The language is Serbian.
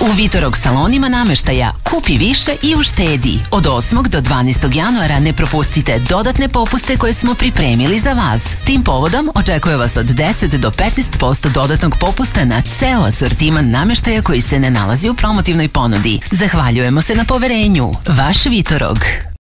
U Vitorog salonima nameštaja kupi više i uštedi. Od 8. do 12. januara ne propustite dodatne popuste koje smo pripremili za vas. Tim povodom očekuje vas od 10 do 15% dodatnog popusta na ceo asortiman nameštaja koji se ne nalazi u promotivnoj ponudi. Zahvaljujemo se na poverenju. Vaš Vitorog.